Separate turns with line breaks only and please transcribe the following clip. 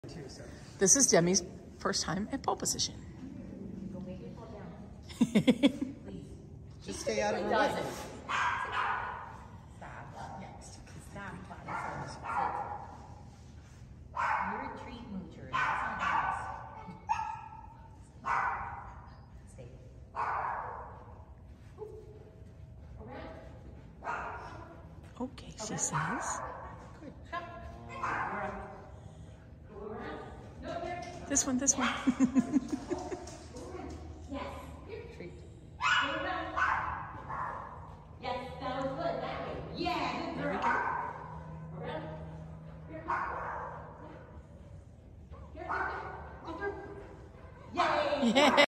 This is Demi's first time at pole position.
Don't make it fall down. Please.
Just stay out of her way.
Stop. Next. Stop. You're a treat moocher. That's not nice. Stay.
Okay, she says. This one, this one.
Yes. Treat. Yes, that was good. That way. Yeah, good girl.
Yay!